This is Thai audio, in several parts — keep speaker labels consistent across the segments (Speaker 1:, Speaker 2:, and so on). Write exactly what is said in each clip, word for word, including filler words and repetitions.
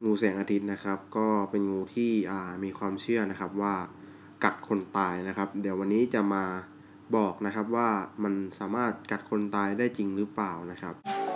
Speaker 1: งูแสงอาทิตย์นะครับก็เป็นงูที่อ่ามีความเชื่อนะครับว่ากัดคนตายนะครับเดี๋ยววันนี้จะมาบอกนะครับว่ามันสามารถกัดคนตายได้จริงหรือเปล่านะครับ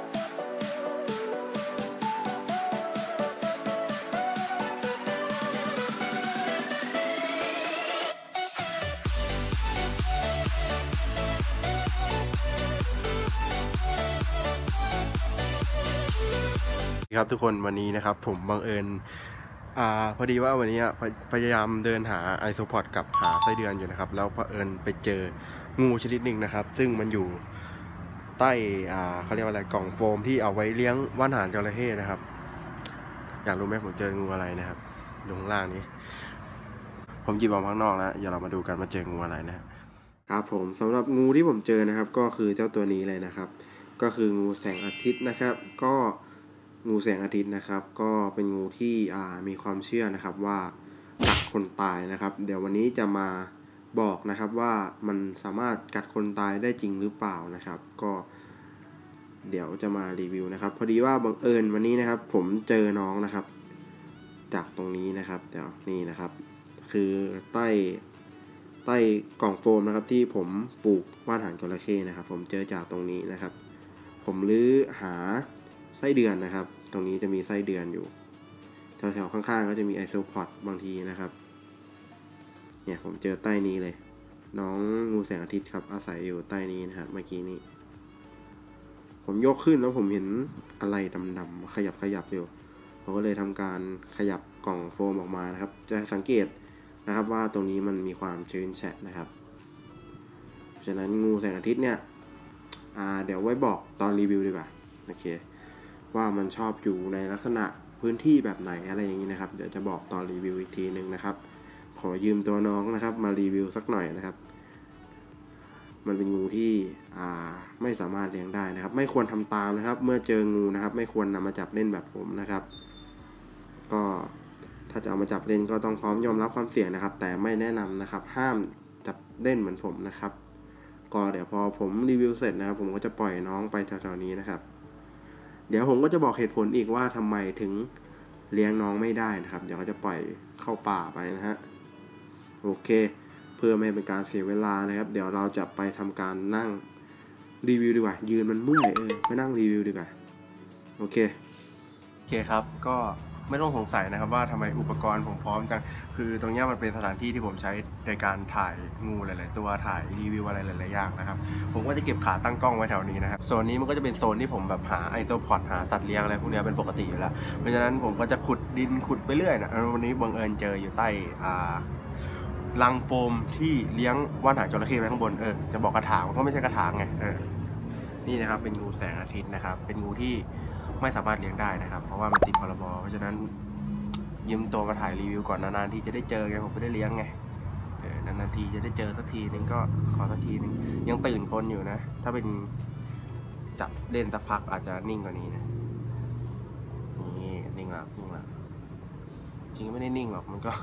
Speaker 1: ครับทุกคนวันนี้นะครับผมบังเอิญอ่าพอดีว่าวันนี้พพยายามเดินหาไอโซพอดกับหาไส้เดือนอยู่นะครับแล้วเผอิญไปเจองูชนิดหนึ่งนะครับซึ่งมันอยู่ใต้อ่าเขาเรียกว่าอะไรกล่องโฟมที่เอาไว้เลี้ยงว่านหางจระเข้นะครับอยากรู้ไหมผมเจองูอะไรนะครับอยู่ข้างล่างนี้ผมหยิบออกมาข้างนอกแล้วเดี๋ยวเรามาดูกันว่าเจองูอะไรนะครับผมสำหรับงูที่ผมเจอนะครับก็คือเจ้าตัวนี้เลยนะครับก็คืองูแสงอาทิตย์นะครับก็งูแสงอาทิตย์นะครับก็เป็นงูที่อ่ามีความเชื่อนะครับว่ากัดคนตายนะครับเดี๋ยววันนี้จะมาบอกนะครับว่ามันสามารถกัดคนตายได้จริงหรือเปล่านะครับก็เดี๋ยวจะมารีวิวนะครับพอดีว่าบังเอิญวันนี้นะครับผมเจอน้องนะครับจากตรงนี้นะครับเดี๋ยวนี่นะครับคือใต้ใต้กล่องโฟมนะครับที่ผมปลูกว่านหางจระเข้นะครับผมเจอจากตรงนี้นะครับผมลื้อหาไส้เดือนนะครับตรงนี้จะมีไส้เดือนอยู่แถวๆข้างๆก็จะมีไอโซพอดบางทีนะครับเนี่ยผมเจอใต้นี้เลยน้องงูแสงอาทิตย์ครับอาศัยอยู่ใต้นี้นะครับเมื่อกี้นี้ผมยกขึ้นแล้วผมเห็นอะไรดำๆขยับขยับอยู่ผมก็เลยทำการขยับกล่องโฟมออกมานะครับจะสังเกตนะครับว่าตรงนี้มันมีความชื้นแฉะนะครับเพราะฉะนั้นงูแสงอาทิตย์เนี่ยเดี๋ยวไว้บอกตอนรีวิวดีกว่าโอเคว่ามันชอบอยู่ในลักษณะพื้นที่แบบไหนอะไรอย่างนี้นะครับเดี๋ยวจะบอกตอนรีวิวอีกทีนึงนะครับขอยืมตัวน้องนะครับมารีวิวสักหน่อยนะครับมันเป็นงูที่อ่าไม่สามารถเลี้ยงได้นะครับไม่ควรทำตามนะครับเมื่อเจองูนะครับไม่ควรนำมาจับเล่นแบบผมนะครับก็ถ้าจะเอามาจับเล่นก็ต้องพร้อมยอมรับความเสี่ยงนะครับแต่ไม่แนะนำนะครับห้ามจับเล่นเหมือนผมนะครับก็เดี๋ยวพอผมรีวิวเสร็จนะครับผมก็จะปล่อยน้องไปแถวๆนี้นะครับเดี๋ยวผมก็จะบอกเหตุผลอีกว่าทำไมถึงเลี้ยงน้องไม่ได้นะครับเดี๋ยวเขาจะปล่อยเข้าป่าไปนะฮะโอเคเพื่อไม่เป็นการเสียเวลานะครับเดี๋ยวเราจะไปทำการนั่งรีวิวดีกว่ายืนมันเมื่อยเออไปนั่งรีวิวดีกว่าโอเคโอเคครับก็ไม่ต้องสงสัยนะครับว่าทำไมอุปกรณ์ผมพร้อมจังคือตรงนี้มันเป็นสถานที่ที่ผมใช้ในการถ่ายงูหลายๆตัวถ่ายรีวิวอะไรหลายๆอย่างนะครับผมก็จะเก็บขาตั้งกล้องไว้แถวนี้นะครับโซนนี้มันก็จะเป็นโซนที่ผมแบบหาไอโซพอดหาสัตว์เลี้ยงอะไรพวกนี้เป็นปกติอยู่แล้วเพราะฉะนั้นผมก็จะขุดดินขุดไปเรื่อยนะวันนี้บังเอิญเจออยู่ใต้อ่ารังโฟมที่เลี้ยงว่านหางจระเข้ไว้ข้างบนเออจะบอกกระถางก็ไม่ใช่กระถางไงเออนี่นะครับเป็นงูแสงอาทิตย์นะครับเป็นงูที่ไม่สามารถเลี้ยงได้นะครับเพราะว่ามันติดพรบเพราะฉะนั้นยืมตัวมาถ่ายรีวิวก่อนนานๆทีจะได้เจอไงผมไม่ได้เลี้ยงไงเออนานๆทีจะได้เจอสักทีนึงก็ขอสักทีนึงยังตื่นคนอยู่นะถ้าเป็นจับเล่นสักพักอาจจะนิ่งกว่านี้นะนี่นิ่งแล้วนิ่งแล้วจริงไม่ได้นิ่งหรอกมันก็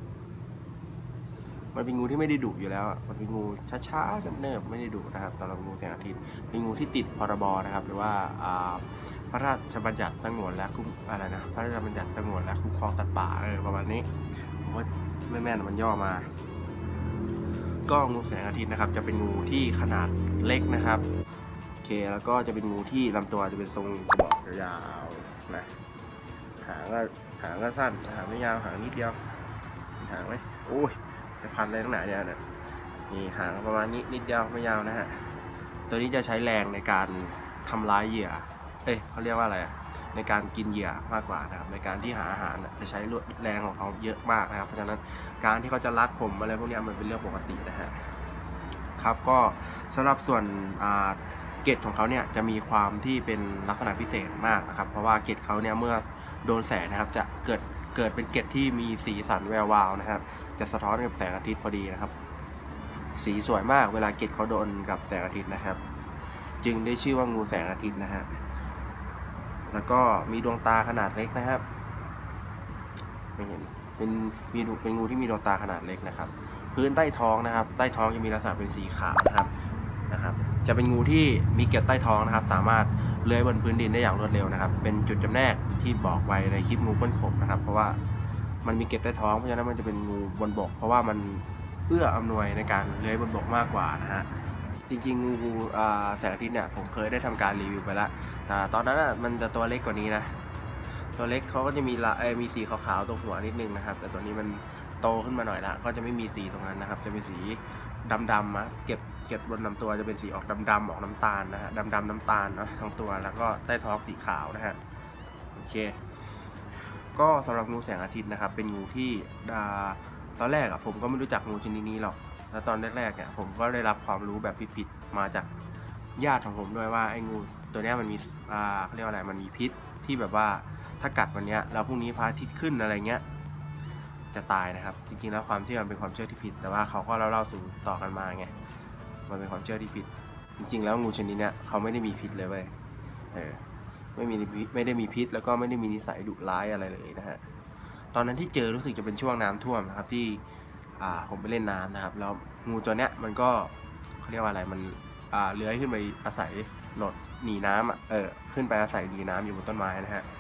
Speaker 1: มันเป็นงูที่ไม่ได้ดุอยู่แล้วมันเป็นงูช้าๆเนิบๆไม่ได้ดุนะครับสำหรับงูแสงอาทิตย์เป็นงูที่ติดพรบนะครับหรือว่าพระราชบัญญัติสงวนและคุ้มอะไรนะพระราชบัญญัติสงวนและคุ้มครองสัตว์ป่าเออประมาณนี้ผมว่าไม่แม่นมันย่อมาก็งูแสงอาทิตย์นะครับจะเป็นงูที่ขนาดเล็กนะครับโอเคแล้วก็จะเป็นงูที่ลำตัวจะเป็นทรงกระบอกยาวๆนะหางก็หางก็สั้นหางไม่ยาวหางนิดเดียวหางไหมโอ้ยจะพันอะไรตั้งไหนเนี่ยนี่หางประมาณนี้นิดเดียวไม่ยาวนะฮะตัวนี้จะใช้แรงในการทำร้ายเหยื่อเอ้ยเขาเรียกว่าอะไรในการกินเหยื่อมากกว่านะครับในการที่หาอาหารจะใช้แรงของเขาเยอะมากนะครับเพราะฉะนั้นการที่เขาจะรัดผมอะไรพวกนี้มันเป็นเรื่องปกตินะฮะครับก็สำหรับส่วนเกล็ดของเขาเนี่ยจะมีความที่เป็นลักษณะพิเศษมากนะครับเพราะว่าเกล็ดเขาเนี่ยเมื่อโดนแสงนะครับจะเกิดเกิดเป็นเกล็ดที่มีสีสันแวววาวนะครับจะสะท้อนกับแสงอาทิตย์พอดีนะครับสีสวยมากเวลาเกล็ดเขาโดนกับแสงอาทิตย์นะครับจึงได้ชื่อว่างูแสงอาทิตย์นะฮะแล้วก็มีดวงตาขนาดเล็กนะครับไม่เห็นเป็นมีเป็นงูที่มีดวงตาขนาดเล็กนะครับพื้นใต้ท้องนะครับใต้ท้องจะมีลักษณะเป็นสีขาวนะครับนะครับจะเป็นงูที่มีเกล็ดใต้ท้องนะครับสามารถเลื้อยบนพื้นดินได้อย่างรวดเร็วนะครับเป็นจุดจำแนกที่บอกไว้ในคลิปงูก้นขบนะครับเพราะว่ามันมีเกล็ดใต้ท้องเพราะฉะนั้นมันจะเป็นงูบนบกเพราะว่ามันเอื้ออำนวยในการเลื้อยบนบกมากกว่านะฮะจริงๆงูแสงอาทิตย์เนี่ยผมเคยได้ทำการรีวิวไปแล้วแต่ตอนนั้นอ่ะมันจะตัวเล็กกว่านี้นะตัวเล็กเขาก็จะมีละมีสีขาวๆตรงหัวนิดนึงนะครับแต่ตัวนี้มันโตขึ้นมาหน่อยละก็จะไม่มีสีตรงนั้นนะครับจะเป็นสีดำๆนะเก็บเก็บบนลำตัวจะเป็นสีออกดำๆออกน้ำตาลนะฮะดำๆน้ำตาลนะทั้งตัวแล้วก็ใต้ท้องสีขาวนะฮะโอเคก็สำหรับงูแสงอาทิตย์นะครับเป็นงูที่ตอนแรกอะผมก็ไม่รู้จักงูชนิดนี้หรอกแล้วตอนแรกๆเนี่ยผมก็ได้รับความรู้แบบผิดๆมาจากญาติของผมด้วยว่าไอ้งูตัวนี้มันมีอ่าเขาเรียกว่าอะไรมันมีพิษที่แบบว่าถ้ากัดวันนี้แล้วพรุ่งนี้พระอาทิตย์ขึ้นอะไรเงี้ยจะตายนะครับจริงๆแล้วความเชื่อมันเป็นความเชื่อที่ผิดแต่ว่าเขาก็เล่าเล่าสู่ต่อกันมาไงมันเป็นความเชื่อที่ผิดจริงๆแล้วงูชนิดนี้เขาไม่ได้มีพิษเลยเว้ยเออไม่มีไม่ได้มีพิษแล้วก็ไม่ได้มีนิสัยดุร้ายอะไรเลยนะฮะตอนนั้นที่เจอรู้สึกจะเป็นช่วงน้ำท่วมนะครับที่อ่าผมไปเล่นน้ำนะครับแล้วงูตัวเนี้ยมันก็เขาเรียกว่าอะไรมันอ่าเลื้อยขึ้นไปอาศัยหลดหนีน้ำอ่ะเออขึ้นไปอาศัยหนีน้ำอยู่บนต้นไม้นะฮะ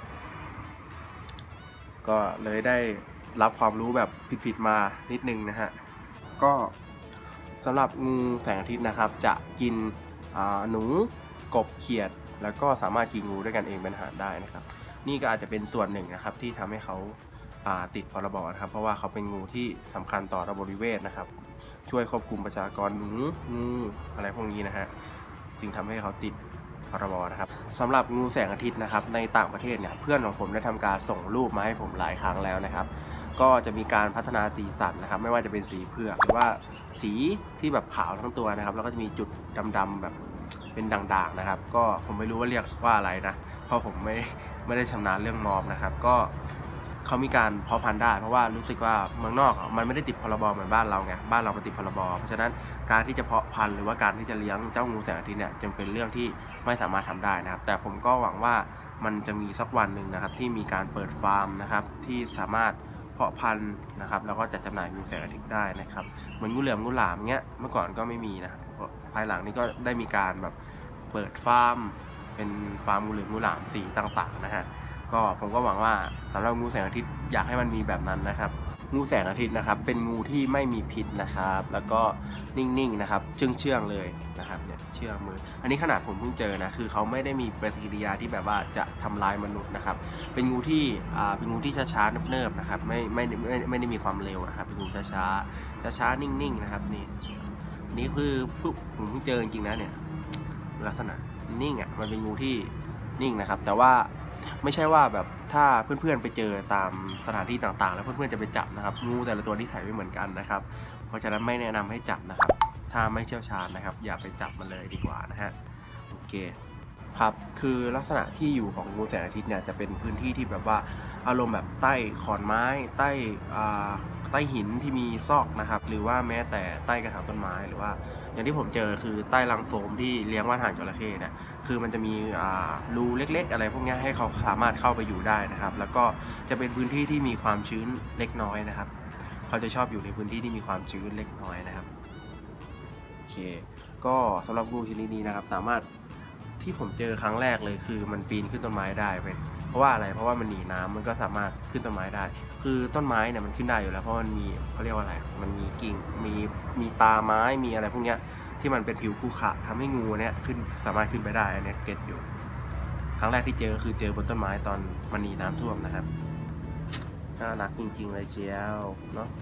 Speaker 1: ก็เลยได้รับความรู้แบบผิดๆมานิดนึงนะฮะก็สำหรับงูแสงอาทิตย์นะครับจะกินหนูกบเขียดแล้วก็สามารถกินงูด้วยกันเองเป็นอาหารได้นะครับนี่ก็อาจจะเป็นส่วนหนึ่งนะครับที่ทำให้เขาติดพรบนะครับเพราะว่าเขาเป็นงูที่สำคัญต่อระบบนิเวศนะครับช่วยควบคุมประชากรหนูงูอะไรพวกนี้นะฮะจึงทำให้เขาติดพรบนะครับสำหรับงูแสงอาทิตย์นะครับในต่างประเทศเนี่ยเพื่อนของผมได้ทำการส่งรูปมาให้ผมหลายครั้งแล้วนะครับก็จะมีการพัฒนาสีสันนะครับไม่ว่าจะเป็นสีเผือกหรือว่าสีที่แบบขาวทั้งตัวนะครับแล้วก็จะมีจุดดำๆแบบเป็นด่างๆนะครับก็ผมไม่รู้ว่าเรียกว่าอะไรนะเพราะผมไม่ไม่ได้ชำนาญเรื่องมอบนะครับก็เขามีการเพาะพันธุ์ได้เพราะว่ารู้สึกว่าเมืองนอกมันไม่ได้ติดพรบเหมือนบ้านเราไงบ้านเรามันติดพรบเพราะฉะนั้นการที่จะเพาะพันธุ์หรือว่าการที่จะเลี้ยงเจ้างูแสงอาทิตย์เนี่ยจึงเป็นเรื่องที่ไม่สามารถทำได้นะครับแต่ผมก็หวังว่ามันจะมีสักวันหนึ่งนะครับที่มีการเปิดฟาร์มนะครับที่สามารถเพาะพันธุ์นะครับแล้วก็จัดจำหน่ายงูแสงอาทิตย์ได้นะครับเหมือนงูเหลือมงูหลามเงี้ยเมื่อก่อนก็ไม่มีนะภายหลังนี้ก็ได้มีการแบบเปิดฟาร์มเป็นฟาร์มงูเหลือมงูหลามสีต่างๆนะฮะก็ผมก็หวังว่าสำหรับงูแสงอาทิตย์อยากให้มันมีแบบนั้นนะครับงูแสงอาทิตย์นะครับเป็นงูที่ไม่มีพิษนะครับแล้วก็นิ่งๆนะครับเชื่องๆเลยนะครับเนี่ยเชื่องมืออันนี้ขนาดผมเพิ่งเจอนะคือเขาไม่ได้มีปฏิกิริยาที่แบบว่าจะทำลายมนุษย์นะครับเป็นงูที่อ่าเป็นงูที่ช้าๆเนิบๆนะครับไม่ไม่ไม่ไม่ได้มีความเร็วนะครับเป็นงูช้าๆช้าๆนิ่งๆนะครับนี่นี่คือผมเพิ่งเจอจริงๆนะเนี่ยลักษณะนิ่งอ่ะมันเป็นงูที่นิ่งนะครับแต่ว่าไม่ใช่ว่าแบบถ้าเพื่อนๆไปเจอตามสถานที่ต่างๆแล้วเพื่อนๆจะไปจับนะครับงูแต่ละตัวนิสัยไม่เหมือนกันนะครับเพราะฉะนั้นไม่แนะนำให้จับนะครับถ้าไม่เชี่ยวชาญนะครับอย่าไปจับมันเลยดีกว่านะฮะโอเคครับคือลักษณะที่อยู่ของงูแสงอาทิตย์เนี่ยจะเป็นพื้นที่ที่แบบว่าอารมณ์แบบใต้ขอนไม้ใต้อ่าใต้หินที่มีซอกนะครับหรือว่าแม้แต่ใต้กระถางต้นไม้หรือว่าอย่างที่ผมเจอคือใต้รังโฟมที่เลี้ยงว่านหางจระเข้เนี่ยคือมันจะมีรูเล็กๆอะไรพวกนี้ให้เขาสามารถเข้าไปอยู่ได้นะครับแล้วก็จะเป็นพื้นที่ที่มีความชื้นเล็กน้อยนะครับเขาจะชอบอยู่ในพื้นที่ที่มีความชื้นเล็กน้อยนะครับโอเคก็สำหรับงูชนิดนี้นะครับสามารถที่ผมเจอครั้งแรกเลยคือมันปีนขึ้นต้นไม้ได้เป็นเพราะว่าอะไรเพราะว่ามันหนีน้ำมันก็สามารถขึ้นต้นไม้ได้คือต้นไม้เนี่ยมันขึ้นได้อยู่แล้วเพราะมันมีเขาเรียกว่าอะไรมันมีกิ่งมีมีตาไม้มีอะไรพวกเนี้ยที่มันเป็นผิวขรุขระทำให้งูเนี่ยขึ้นสามารถขึ้นไปได้อันนี้เก็ตอยู่ครั้งแรกที่เจอคือเจอบนต้นไม้ตอนมันหนีน้ำท่วมนะครับน่ารักจริงๆเลยเจียวเนาะ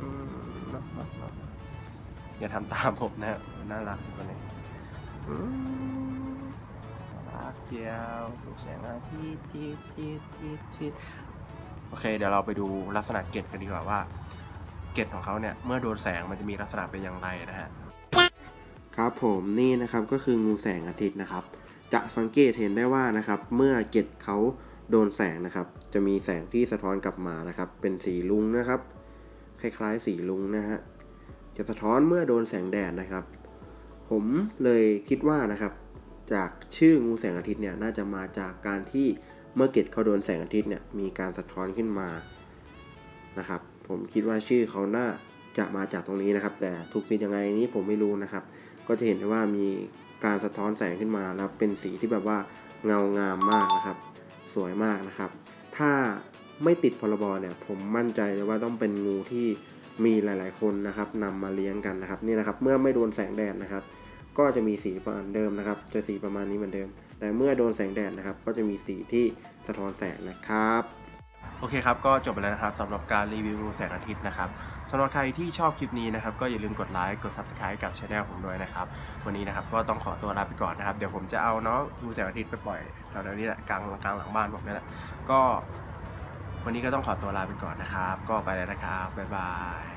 Speaker 1: อย่าทำตามผมนะน่ารักกว่านี้รักเจียวแสงอาทิตย์ทิศทิศทิศทิศโอเคเดี๋ยวเราไปดูลักษณะเกล็ดกันดีกว่าว่าเกล็ดของเขาเนี่ยเมื่อโดนแสงมันจะมีลักษณะเป็นอย่างไรนะฮะครับผมนี่นะครับก็คืองูแสงอาทิตย์นะครับจะสังเกตเห็นได้ว่านะครับเมื่อเกล็ดเขาโดนแสงนะครับจะมีแสงที่สะท้อนกลับมานะครับเป็นสีลุ้งนะครับคล้ายๆสีลุ้งนะฮะจะสะท้อนเมื่อโดนแสงแดดนะครับผมเลยคิดว่านะครับจากชื่องูแสงอาทิตย์เนี่ยน่าจะมาจากการที่เมื่อเกล็ดเขาโดนแสงอาทิตย์เนี่ยมีการสะท้อนขึ้นมานะครับผมคิดว่าชื่อเขาน่าจะมาจากตรงนี้นะครับแต่ถูกผิดยังไงนี้ผมไม่รู้นะครับก็จะเห็นได้ว่ามีการสะท้อนแสงขึ้นมาแล้วเป็นสีที่แบบว่าเงางามมากนะครับสวยมากนะครับถ้าไม่ติดพรบเนี่ยผมมั่นใจเลยว่าต้องเป็นงูที่มีหลายๆคนนะครับนำมาเลี้ยงกันนะครับนี่นะครับเมื่อไม่โดนแสงแดดนะครับก็จะมีสีประมาณเดิมนะครับจะสีประมาณนี้เหมือนเดิมแต่เมื่อโดนแสงแดดนะครับก็จะมีสีที่สะท้อนแสงนะครับโอเคครับก็จบไปแล้วนะครับสำหรับการรีวิวงูแสงอาทิตย์นะครับสำหรับใครที่ชอบคลิปนี้นะครับก็อย่าลืมกดไลค์กด ซับสไครบ์ กับช่องผมด้วยนะครับวันนี้นะครับก็ต้องขอตัวลาไปก่อนนะครับเดี๋ยวผมจะเอาน้องงูแสงอาทิตย์ไปปล่อยแถวๆนี้แหละกลางกลางหลังบ้านผมนี่แหละก็วันนี้ก็ต้องขอตัวลาไปก่อนนะครับก็ไปแล้วนะครับบ๊ายบาย